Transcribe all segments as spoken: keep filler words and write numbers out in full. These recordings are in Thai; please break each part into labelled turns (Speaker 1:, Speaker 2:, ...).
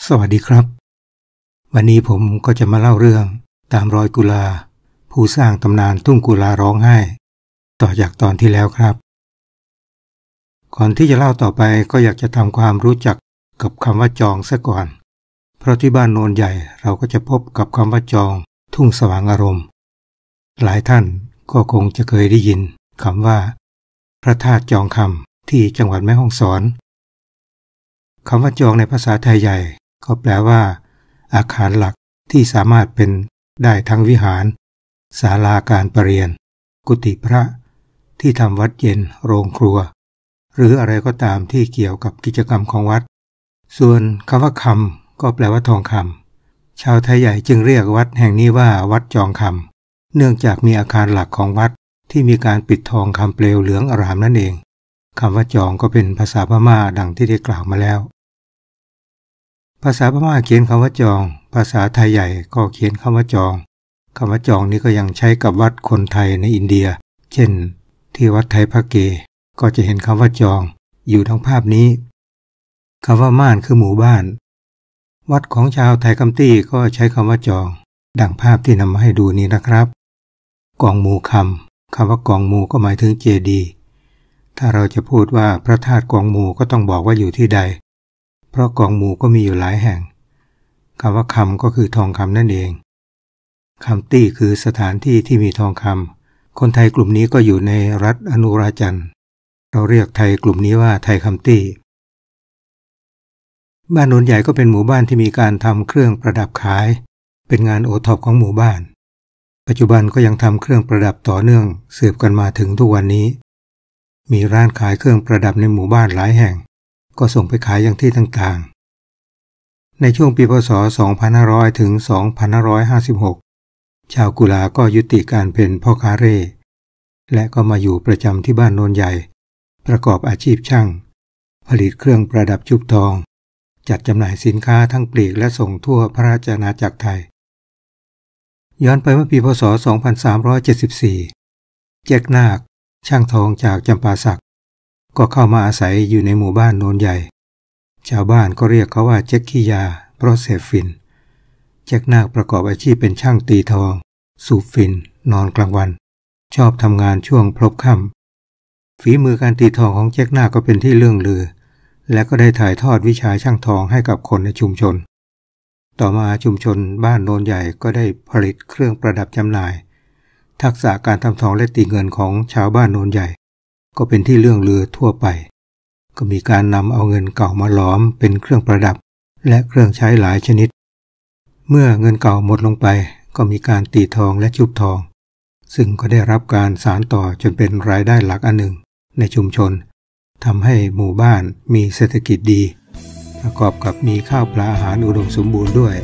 Speaker 1: สวัสดีครับวันนี้ผมก็จะมาเล่าเรื่องตามรอยกุลาผู้สร้างตำนานทุ่งกุลาร้องไห้ต่อจากตอนที่แล้วครับก่อนที่จะเล่าต่อไปก็อยากจะทำความรู้จักกับคำว่าจองซะก่อนเพราะที่บ้านโนนใหญ่เราก็จะพบกับคำว่าจองทุ่งสว่างอารมณ์หลายท่านก็คงจะเคยได้ยินคำว่าพระธาตุจองคำที่จังหวัดแม่ฮ่องสอนคำว่าจองในภาษาไทยใหญ่ก็แปลว่าอาคารหลักที่สามารถเป็นได้ทั้งวิหารศาลาการประเรียนกุฏิพระที่ทำวัดเย็นโรงครัวหรืออะไรก็ตามที่เกี่ยวกับกิจกรรมของวัดส่วนคำว่าคำก็แปลว่าทองคำชาวไทยใหญ่จึงเรียกวัดแห่งนี้ว่าวัดจองคำเนื่องจากมีอาคารหลักของวัดที่มีการปิดทองคำเปลวเหลืองอร่ามนั่นเองคำว่าจองก็เป็นภาษาพม่าดังที่ได้กล่าวมาแล้วภาษาพม่าเขียนคำว่าจองภาษาไทยใหญ่ก็เขียนคำว่าจองคำว่าจองนี้ก็ยังใช้กับวัดคนไทยในอินเดียเช่นที่วัดไทยพระเกก็จะเห็นคำว่าจองอยู่ทั้งภาพนี้คำว่าม่านคือหมู่บ้านวัดของชาวไทยคัมตี้ก็ใช้คำว่าจองดังภาพที่นำมาให้ดูนี้นะครับกองหมู่คำคำว่ากองหมู่ก็หมายถึงเจดีย์ถ้าเราจะพูดว่าพระธาตุกองหมู่ก็ต้องบอกว่าอยู่ที่ใดเพราะกองหมู่ก็มีอยู่หลายแห่งคำว่าคำก็คือทองคำนั่นเองคัมตี้คือสถานที่ที่มีทองคำคนไทยกลุ่มนี้ก็อยู่ในรัฐอนุราจันเราเรียกไทยกลุ่มนี้ว่าไทยคัมตี้บ้านโนนใหญ่ก็เป็นหมู่บ้านที่มีการทำเครื่องประดับขายเป็นงานโอท็อปของหมู่บ้านปัจจุบันก็ยังทำเครื่องประดับต่อเนื่องสืบกันมาถึงทุกวันนี้มีร้านขายเครื่องประดับในหมู่บ้านหลายแห่งก็ส่งไปขายอย่างที่ต่างๆในช่วงปีพ.ศ. สองพันห้าร้อย ถึง สองพันห้าร้อยห้าสิบหก ชาวกุลาก็ยุติการเป็นพ่อค้าเร่และก็มาอยู่ประจำที่บ้านโนนใหญ่ประกอบอาชีพช่างผลิตเครื่องประดับชุบทองจัดจำหน่ายสินค้าทั้งปลีกและส่งทั่วพระราชอาณาจักรไทยย้อนไปเมื่อปีพ.ศ. สองพันสามร้อยเจ็ดสิบสี่ แจ็คนาคช่างทองจากจำปาสักก็เข้ามาอาศัยอยู่ในหมู่บ้านโนนใหญ่ชาวบ้านก็เรียกเขาว่าแจ็คขี้ยาเพราะเสพฝิ่นแจ็คนาคประกอบอาชีพเป็นช่างตีทองสูบฝิ่นนอนกลางวันชอบทำงานช่วงพลบค่ำฝีมือการตีทองของแจ็คนาคก็เป็นที่เลื่องลือและก็ได้ถ่ายทอดวิชาช่างทองให้กับคนในชุมชนต่อมาชุมชนบ้านโนนใหญ่ก็ได้ผลิตเครื่องประดับจำหน่ายทักษะการทำทองและตีเงินของชาวบ้านโนนใหญ่ก็เป็นที่เลื่องลือทั่วไปก็มีการนำเอาเงินเก่ามาหลอมเป็นเครื่องประดับและเครื่องใช้หลายชนิดเมื่อเงินเก่าหมดลงไปก็มีการตีทองและชุบทองซึ่งก็ได้รับการสานต่อจนเป็นรายได้หลักอันหนึ่งในชุมชนทำให้หมู่บ้านมีเศรษฐกิจดีประกอบกับมีข้าวปลาอาหารอุดมสมบูรณ์ด้วย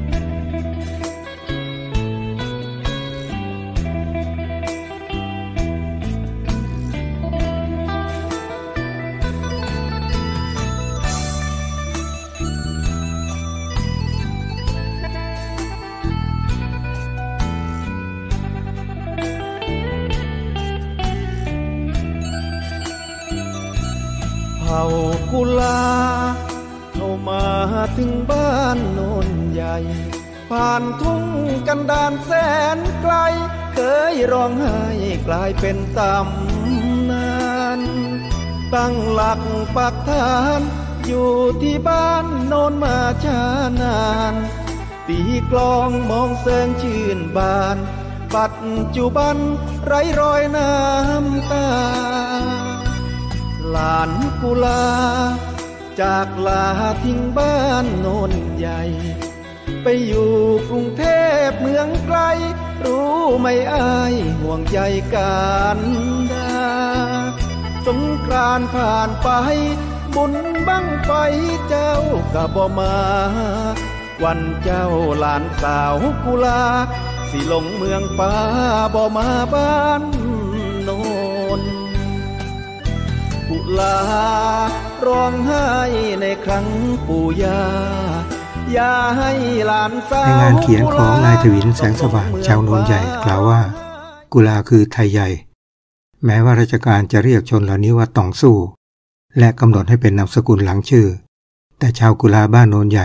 Speaker 2: เผ่ากุลาเข้ามาถึงบ้านโนนใหญ่ผ่านทุ่งกันดารแสนไกลเคยร้องไห้กลายเป็นตำนานตั้งหลักปักฐานอยู่ที่บ้านโนนมาช้านานตีกลองมองแสงชื่นบานปัจจุบันไร้รอยน้ำตาหลานกุลาจากลาทิ้งบ้านโนนใหญ่ไปอยู่กรุงเทพเมืองไกลรู้ไม่อายห่วงใยกันดาสงกรานต์ผ่านไปบุญบั้งไฟเจ้าก็บ่มาวันเจ้าหลานสาวกุลาสิลงเมืองฟ้าบ่มาบ้านโนนกุลาร้องไห้ในครั้งปู่ย่าอย่าให้หลานสาว
Speaker 1: ในงานเขียนของนายทวินแสงสว่างชาวโนนใหญ่กล่าวว่ากุลาคือไทยใหญ่แม้ว่าราชการจะเรียกชนเหล่านี้ว่าต่องสู้และกำหนดให้เป็นนามสกุลหลังชื่อแต่ชาวกุลาบ้านโนนใหญ่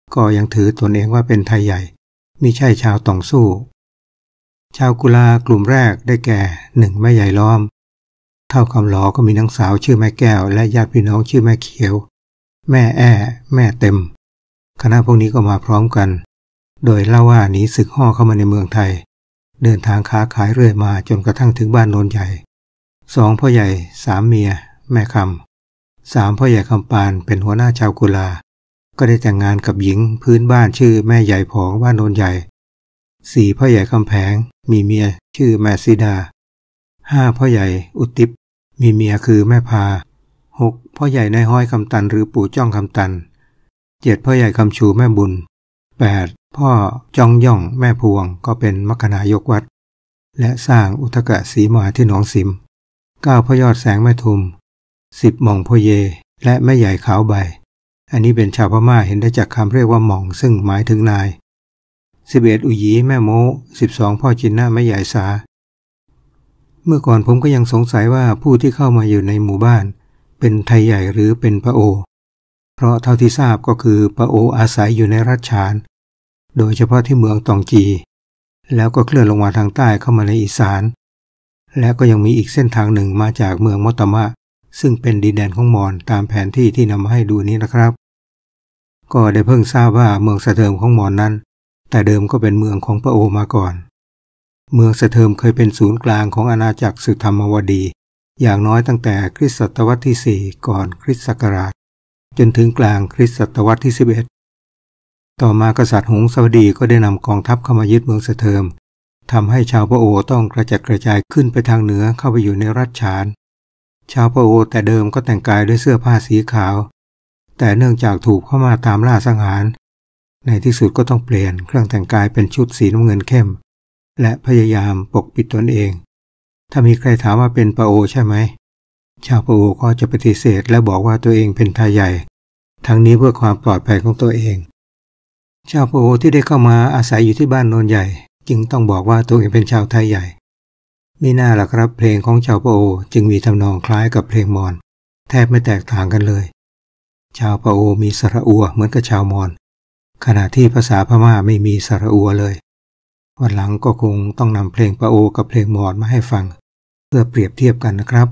Speaker 1: ก็ยังถือตนเองว่าเป็นไทยใหญ่มิใช่ชาวต่องสู้ชาวกุลากลุ่มแรกได้แก่หนึ่งแม่ใหญ่ล้อมเท่าคำหลอก็มีนางสาวชื่อแม่แก้วและญาติพี่น้องชื่อแม่เขียวแม่แอ้แม่เต็มคณะพวกนี้ก็มาพร้อมกันโดยเล่าว่าหนีศึกห่อเข้ามาในเมืองไทยเดินทางค้าขายเรื่อยมาจนกระทั่งถึงบ้านโนนใหญ่สองพ่อใหญ่สามเมียแม่คำสามพ่อใหญ่คำปานเป็นหัวหน้าชาวกุลาก็ได้แต่งงานกับหญิงพื้นบ้านชื่อแม่ใหญ่ผองบ้านโนนใหญ่สี่พ่อใหญ่คำแผงมีเมียชื่อแม่ซิดาห้าพ่อใหญ่อุติปมีเมียคือแม่พาหกพ่อใหญ่นายห้อยคำตันหรือปู่จ้องคำตันเจ็ดพ่อใหญ่คำชูแม่บุญแปดพ่อจ้องย่องแม่พวงก็เป็นมัคคณายกวัดและสร้างอุทกะสีมาที่หนองสิมเก้าพ่อยอดแสงแม่ทุมสิบหม่องพ่อเยและแม่ใหญ่ขาวใบอันนี้เป็นชาวพม่าเห็นได้จากคำเรียกว่าหม่องซึ่งหมายถึงนายสิบเอ็ดอุยีแม่โมสิบสองพ่อจินหน้าแม่ใหญ่สาเมื่อก่อนผมก็ยังสงสัยว่าผู้ที่เข้ามาอยู่ในหมู่บ้านเป็นไทยใหญ่หรือเป็นปะโอเพราะเท่าที่ทราบก็คือปะโออาศัยอยู่ในรัชฉานโดยเฉพาะที่เมืองตองจีแล้วก็เคลื่อนลงมาทางใต้เข้ามาในอีสานและก็ยังมีอีกเส้นทางหนึ่งมาจากเมืองมอตมะซึ่งเป็นดินแดนของมอญตามแผนที่ที่นำมาให้ดูนี้นะครับก็ได้เพิ่งทราบว่าเมืองสะเทิมของมอญนั้นแต่เดิมก็เป็นเมืองของปะโอมาก่อนเมืองสะเทิมเคยเป็นศูนย์กลางของอาณาจักรสุธรรมวดีอย่างน้อยตั้งแต่คริสตศตวรรษที่สี่ก่อนคริสต์ศักราชจนถึงกลางคริสตศตวรรษที่สิบเอ็ดต่อมากษัตริย์หงสาวดีก็ได้นำกองทัพเข้ามายึดเมืองสะเทิมทำให้ชาวปะโอต้องกระจัดกระจายขึ้นไปทางเหนือเข้าไปอยู่ในรัชฉานชาวปะโอแต่เดิมก็แต่งกายด้วยเสื้อผ้าสีขาวแต่เนื่องจากถูกเข้ามาตามล่าสังหารในที่สุดก็ต้องเปลี่ยนเครื่องแต่งกายเป็นชุดสีน้ำเงินเข้มและพยายามปกปิดตนเองถ้ามีใครถามว่าเป็นปะโอใช่ไหมชาวปะโอก็จะปฏิเสธและบอกว่าตัวเองเป็นไทยใหญ่ทั้งนี้เพื่อความปลอดภัยของตัวเองชาวปะโอที่ได้เข้ามาอาศัยอยู่ที่บ้านโนนใหญ่จึงต้องบอกว่าตัวเองเป็นชาวไทยใหญ่มิน่าล่ะครับเพลงของชาวปะโอจึงมีทำนองคล้ายกับเพลงมอญแทบไม่แตกต่างกันเลยชาวปะโอมีสระอัวเหมือนกับชาวมอญขณะที่ภาษาพม่าไม่มีสระอัวเลยวันหลังก็คงต้องนำเพลงปะโอกับเพลงมอญมาให้ฟังเพื่อเปรียบเทียบกันนะครับ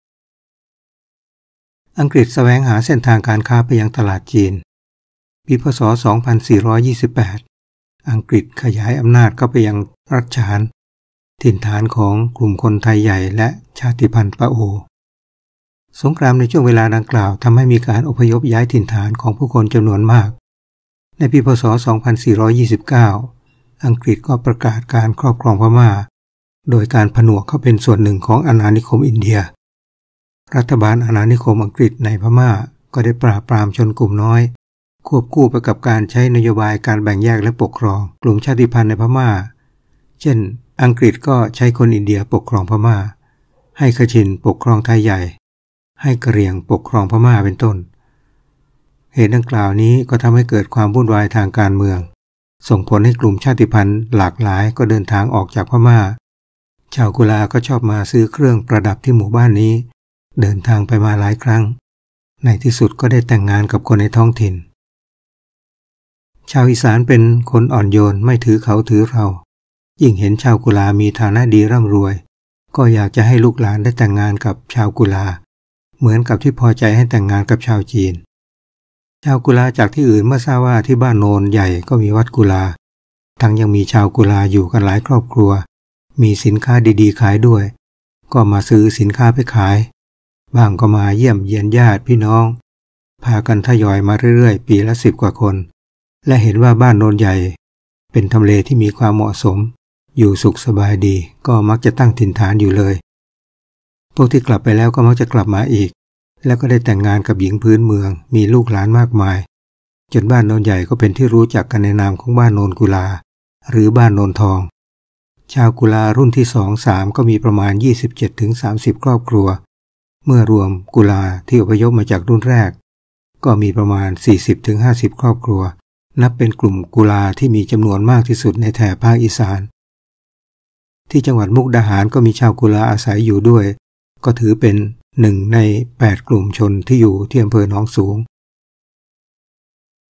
Speaker 1: อังกฤษแสวงหาเส้นทางการค้าไปยังตลาดจีนปีพ.ศ. สองพันสี่ร้อยยี่สิบแปดอังกฤษขยายอำนาจเข้าไปยังรัชฉานถิ่นฐานของกลุ่มคนไทยใหญ่และชาติพันธุ์ปะโอสงครามในช่วงเวลาดังกล่าวทำให้มีการอพยพย้ายถิ่นฐานของผู้คนจำนวนมากในปีพ.ศ. สองพันสี่ร้อยยี่สิบเก้าอังกฤษก็ประกาศการครอบครองพม่าโดยการผนวกเข้าเป็นส่วนหนึ่งของอาณานิคมอินเดียรัฐบาลอาณานิคมอังกฤษในพม่าก็ได้ปราบปรามชนกลุ่มน้อยควบคู่ไปกับการใช้นโยบายการแบ่งแยกและปกครองกลุ่มชาติพันธุ์ในพม่าเช่นอังกฤษก็ใช้คนอินเดียปกครองพม่าให้คชินปกครองไทยใหญ่ให้กะเหรี่ยงปกครองพม่าเป็นต้นเหตุดังกล่าวนี้ก็ทำให้เกิดความวุ่นวายทางการเมืองส่งผลให้กลุ่มชาติพันธุ์หลากหลายก็เดินทางออกจากพม่าชาวกุลาก็ชอบมาซื้อเครื่องประดับที่หมู่บ้านนี้เดินทางไปมาหลายครั้งในที่สุดก็ได้แต่งงานกับคนในท้องถิ่นชาวอีสานเป็นคนอ่อนโยนไม่ถือเขาถือเรายิ่งเห็นชาวกุลามีฐานะดีร่ำรวยก็อยากจะให้ลูกหลานได้แต่งงานกับชาวกุลาเหมือนกับที่พอใจให้แต่งงานกับชาวจีนชาวกุลาจากที่อื่นเมื่อทราบว่าที่บ้านโนนใหญ่ก็มีวัดกุลาทั้งยังมีชาวกุลาอยู่กันหลายครอบครัวมีสินค้าดีๆขายด้วยก็มาซื้อสินค้าไปขายบางก็มาเยี่ยมเยียนญาติพี่น้องพากันทยอยมาเรื่อยๆปีละสิบกว่าคนและเห็นว่าบ้านโนนใหญ่เป็นทำเลที่มีความเหมาะสมอยู่สุขสบายดีก็มักจะตั้งถิ่นฐานอยู่เลยพวกที่กลับไปแล้วก็มักจะกลับมาอีกแล้วก็ได้แต่งงานกับหญิงพื้นเมืองมีลูกหลานมากมายจนบ้านโนนใหญ่ก็เป็นที่รู้จักกันในนามของบ้านโนนกุลาหรือบ้านโนนทองชาวกุลารุ่นที่ สอง สาม ก็มีประมาณ ยี่สิบเจ็ดถึงสามสิบ ครอบครัวเมื่อรวมกุลาที่อพยพมาจากรุ่นแรกก็มีประมาณ สี่สิบถึงห้าสิบ ครอบครัวนับเป็นกลุ่มกุลาที่มีจำนวนมากที่สุดในแถบภาคอีสานที่จังหวัดมุกดาหารก็มีชาวกุลาอาศัยอยู่ด้วยก็ถือเป็นหนึ่งในแปดกลุ่มชนที่อยู่ที่อำเภอหนองสูง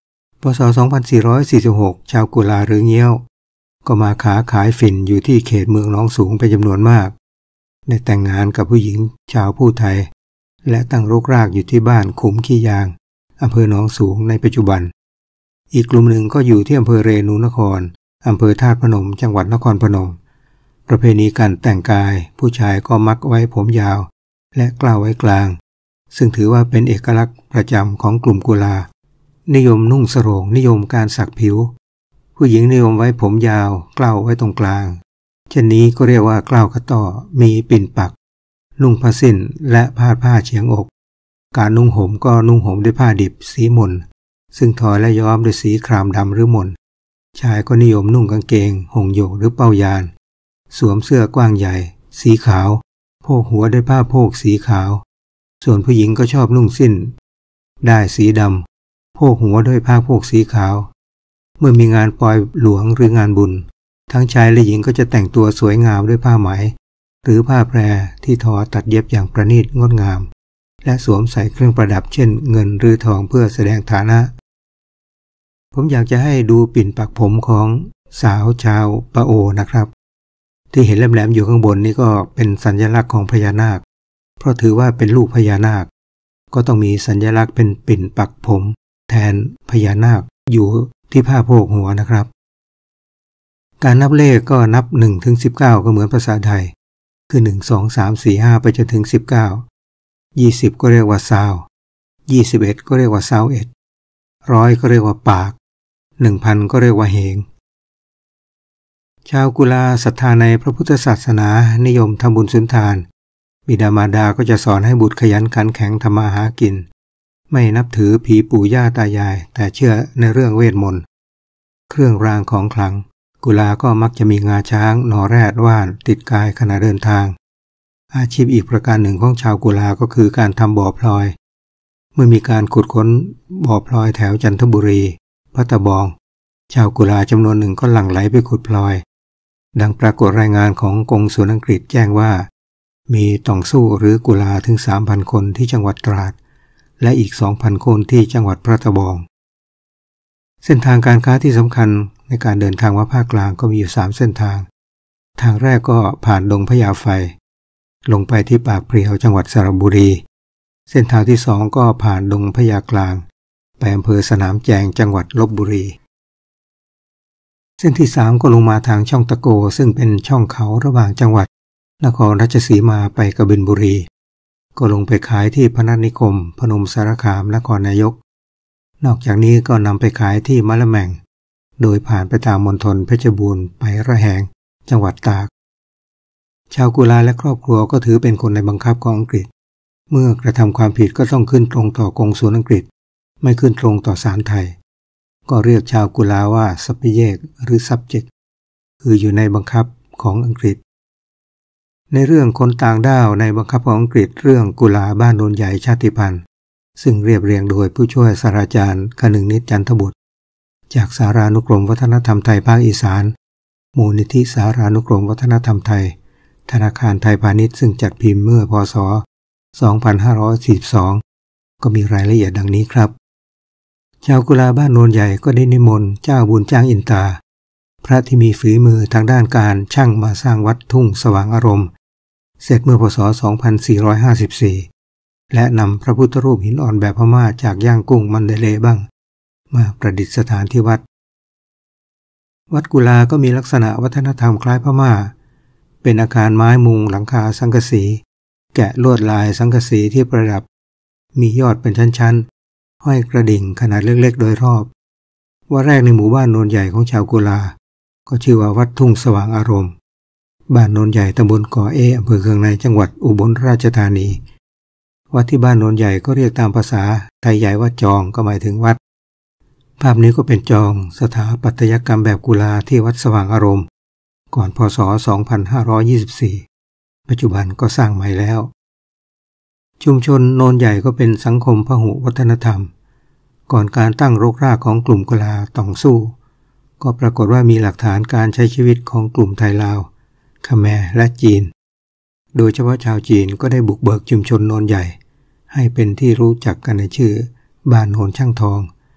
Speaker 1: ศสองพันสี่ร้อยสี่สิบหกชาวกุลาหรือเงี้ยวก็มาค้าขายฝิ่นอยู่ที่เขตเมืองหนองสูงเป็นจำนวนมากได้แต่งงานกับผู้หญิงชาวผู้ไทยและตั้งรกรากอยู่ที่บ้านขุมขี้ยางอำเภอหนองสูงในปัจจุบันอีกกลุ่มหนึ่งก็อยู่ที่อำเภอเรนูนครอำเภอธาตุพนมจังหวัดนครพนมประเพณีการแต่งกายผู้ชายก็มักไว้ผมยาวและกล้าวไว้กลางซึ่งถือว่าเป็นเอกลักษณ์ประจำของกลุ่มกุลานิยมนุ่งสโรงนิยมการสักผิวผู้หญิงนิยมไว้ผมยาวกล้าวไว้ตรงกลางเช่นนี้ก็เรียกว่ากล้าวกระต่อมีปิ่นปักนุ่งผ้าสิ้นและผ้าผ้าเฉียงอกการนุ่งห่มก็นุ่งห่มด้วยผ้าดิบสีหม่นซึ่งทอและย้อมด้วยสีครามดำหรือหม่นชายก็นิยมนุ่งกางเกงห่มโยกหรือเป้ายานสวมเสื้อกว้างใหญ่สีขาวโพกหัวด้วยผ้าโพกสีขาวส่วนผู้หญิงก็ชอบนุ่งสิ้นได้สีดำโพกหัวด้วยผ้าโพกสีขาวเมื่อมีงานปลอยหลวงหรืองานบุญทั้งชายและหญิงก็จะแต่งตัวสวยงามด้วยผ้าไหมหรือผ้าแพรที่ทอตัดเย็บอย่างประณีตงดงามและสวมใส่เครื่องประดับเช่นเงินหรือทองเพื่อแสดงฐานะผมอยากจะให้ดูปิ่นปักผมของสาวชาวปะโอนะครับที่เห็นแหลมๆอยู่ข้างบนนี่ก็เป็นสัญลักษณ์ของพญานาคเพราะถือว่าเป็นลูกพญานาคก็ต้องมีสัญลักษณ์เป็นปิ่นปักผมแทนพญานาคอยู่ที่ผ้าโพกหัวนะครับการนับเลขก็นับหนึ่งถึงสิบเก้าก็เหมือนภาษาไทยคือหนึ่ง สอง สาม สี่ ห้าไปจนถึงสิบเก้า ยี่สิบก็เรียกว่าซาวยี่สิบเอ็ดก็เรียกว่าซาวเอ็ดร้อยก็เรียกว่าปากหนึ่งพันก็เรียกว่าเหงชาวกุลาศรัทธาในพระพุทธศาสนานิยมทำบุญสุนทานบิดามารดาก็จะสอนให้บุตรขยันขันแข็งทำมาหากินไม่นับถือผีปู่ย่าตายายแต่เชื่อในเรื่องเวทมนต์เครื่องรางของขลังกุลาก็มักจะมีงาช้างนอแรดว่านติดกายขณะเดินทางอาชีพอีกประการหนึ่งของชาวกุลาก็คือการทำบ่อพลอยเมื่อมีการขุดค้นบ่อพลอยแถวจันทบุรีพัตบองชาวกุลาจำนวนหนึ่งก็หลั่งไหลไปขุดพลอยดังปรากฏรายงานของกงสุลอังกฤษแจ้งว่ามีต่องสู้หรือกุลาถึง สามพัน คนที่จังหวัดตราดและอีก สองพัน คนที่จังหวัดพัตบองเส้นทางการค้าที่สำคัญในการเดินทางมาภาคกลางก็มีอยู่สามเส้นทางทางแรกก็ผ่านดงพญาไฟลงไปที่ปากเพลียวจังหวัดสระบุรีเส้นทางที่สองก็ผ่านดงพญากลางไปอำเภอสนามแจงจังหวัดลพบุรีเส้นที่สามก็ลงมาทางช่องตะโกซึ่งเป็นช่องเขาระหว่างจังหวัดนครราชสีมาไปกบินบุรีก็ลงไปขายที่พนัสนิคมพนมสารคามนครนายกนอกจากนี้ก็นำไปขายที่มะละแม่งโดยผ่านไปตามมณฑลเพชรบูรณ์ไประแหงจังหวัดตากชาวกุลาและครอบครัวก็ถือเป็นคนในบังคับของอังกฤษเมื่อกระทำความผิดก็ต้องขึ้นตรงต่อกงสุลอังกฤษไม่ขึ้นตรงต่อศาลไทยก็เรียกชาวกุลาว่าซับเยกหรือ subject คืออยู่ในบังคับของอังกฤษในเรื่องคนต่างด้าวในบังคับของอังกฤษเรื่องกุลาบ้านโนนใหญ่ชาติพันธุ์ซึ่งเรียบเรียงโดยผู้ช่วยศาสตราจารย์คนึงนิจจันทบุตรจากสารานุกรมวัฒนธรรมไทยภาคอีสานมูลนิธิสารานุกรมวัฒนธรรมไทยธนาคารไทยพาณิชย์ซึ่งจัดพิมพ์เมื่อพ.ศ. สองพันห้าร้อยสี่สิบสองก็มีรายละเอียดดังนี้ครับชาวกุลาบ้านโนนใหญ่ก็ได้นิมนต์เจ้าบุญจ้างอินตาพระที่มีฝีมือทางด้านการช่างมาสร้างวัดทุ่งสว่างอารมณ์เสร็จเมื่อพ.ศ. สองพันสี่ร้อยห้าสิบสี่และนำพระพุทธรูปหินอ่อนแบบพม่าจากย่างกุ้งมันเดเลบ้างมาประดิษฐานที่วัดวัดกุลาก็มีลักษณะวัฒนธรรมคล้ายพม่าเป็นอาคารไม้มุงหลังคาสังกะสีแกะลวดลายสังกะสีที่ประดับมียอดเป็นชั้นๆห้อยกระดิ่งขนาดเล็กๆโดยรอบวัดแรกในหมู่บ้านโนนใหญ่ของชาวกุลาก็ชื่อว่าวัดทุ่งสว่างอารมณ์บ้านโนนใหญ่ตำบลก่อเออำเภอเคืองในจังหวัดอุบลราชธานีวัดที่บ้านโนนใหญ่ก็เรียกตามภาษาไทยใหญ่ว่าจองก็หมายถึงวัดภาพนี้ก็เป็นจองสถาปัตยกรรมแบบกุลาที่วัดสว่างอารมณ์ก่อนพ.ศ. สองพันห้าร้อยยี่สิบสี่ปัจจุบันก็สร้างใหม่แล้วชุมชนโนนใหญ่ก็เป็นสังคมพหุวัฒนธรรมก่อนการตั้งรกรากของกลุ่มกุลาต่องสู้ก็ปรากฏว่ามีหลักฐานการใช้ชีวิตของกลุ่มไทยลาวคแมร์และจีนโดยเฉพาะชาวจีนก็ได้บุกเบิกชุมชนโนนใหญ่ให้เป็นที่รู้จักกันในชื่อบ้านโนนช่างทอง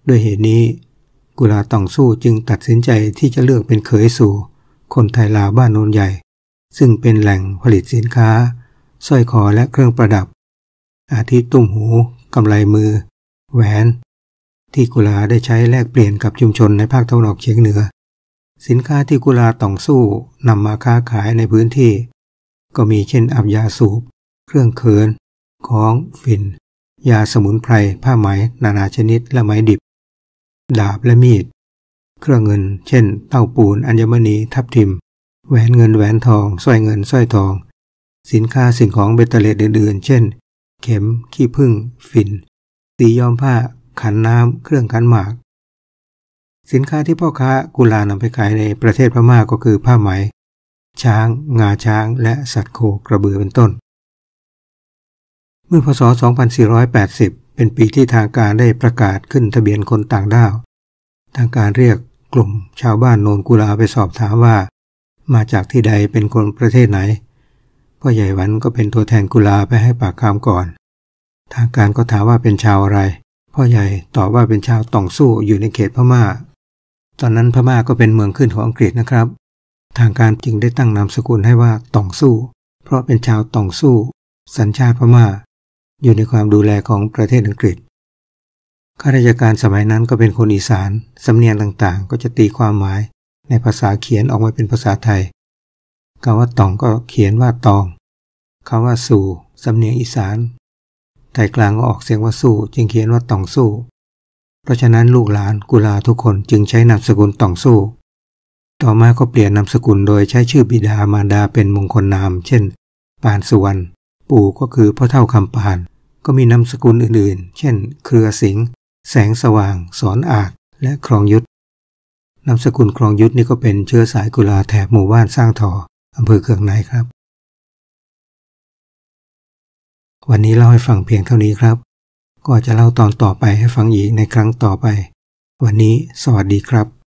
Speaker 1: ด้วยเหตุนี้กุลาต่องสู้จึงตัดสินใจที่จะเลือกเป็นเขยสู่คนไทยลาวบ้านโนนใหญ่ซึ่งเป็นแหล่งผลิตสินค้าสร้อยคอและเครื่องประดับอาทิตุ้มหูกำไลมือแหวนที่กุลาได้ใช้แลกเปลี่ยนกับชุมชนในภาคตะวันออกเฉียงเหนือสินค้าที่กุลาต่องสู้นำมาค้าขายในพื้นที่ก็มีเช่นอับยาสูบเครื่องเขินของฝิ่นยาสมุนไพรผ้าไหมนานาชนิดและไหมดิบดาบและมีดเครื่องเงินเช่นเต้าปูนอัญมณีทับทิมแหวนเงินแหวนทองสร้อยเงินสร้อยทองสินค้าสิ่งของเบตเตอร์เลดอื่นๆเช่นเข็มขี้ผึ้งฝิ่นสีย้อมผ้าขันน้ำเครื่องขันหมากสินค้าที่พ่อค้ากุลานำไปขายในประเทศพม่าก็คือผ้าไหมช้างงาช้างและสัตว์โคกระบือเป็นต้นเมื่อพ.ศ. สองพันสี่ร้อยแปดสิบเป็นปีที่ทางการได้ประกาศขึ้นทะเบียนคนต่างด้าวทางการเรียกกลุ่มชาวบ้านโนนกุลาไปสอบถามว่ามาจากที่ใดเป็นคนประเทศไหนพ่อใหญ่หวันก็เป็นตัวแทนกุลาไปให้ปากคำก่อนทางการก็ถามว่าเป็นชาวอะไรพ่อใหญ่ตอบว่าเป็นชาวต่องสู้อยู่ในเขตพม่าตอนนั้นพม่าก็เป็นเมืองขึ้นของอังกฤษนะครับทางการจึงได้ตั้งนามสกุลให้ว่าต่องสู้เพราะเป็นชาวต่องสู้สัญชาติพม่าอยู่ในความดูแลของประเทศอังกฤษข้าราชการสมัยนั้นก็เป็นคนอีสานสำเนียงต่างๆก็จะตีความหมายในภาษาเขียนออกมาเป็นภาษาไทยคำว่าต่องก็เขียนว่าตองคำว่าสู่สำเนียงอีสานไทยกลางก็ออกเสียงว่าสู้จึงเขียนว่าต่องสู้เพราะฉะนั้นลูกหลานกุลาทุกคนจึงใช้นามสกุลต่องสู้ต่อมาก็เปลี่ยนนามสกุลโดยใช้ชื่อบิดามารดาเป็นมงคลนามเช่นปานสุวรรณปู่ก็คือพ่อเฒ่าคำปานก็มีนามสกุลอื่นๆเช่นเครือสิงห์แสงสว่างสอนอาจและครองยุทธนามสกุลครองยุทธนี่ก็เป็นเชื้อสายกุลาแถบหมู่บ้านสร้างทออำเภอเคืองในครับวันนี้เล่าให้ฟังเพียงเท่านี้ครับก็จะเล่าตอนต่อไปให้ฟังอีกในครั้งต่อไปวันนี้สวัสดีครับ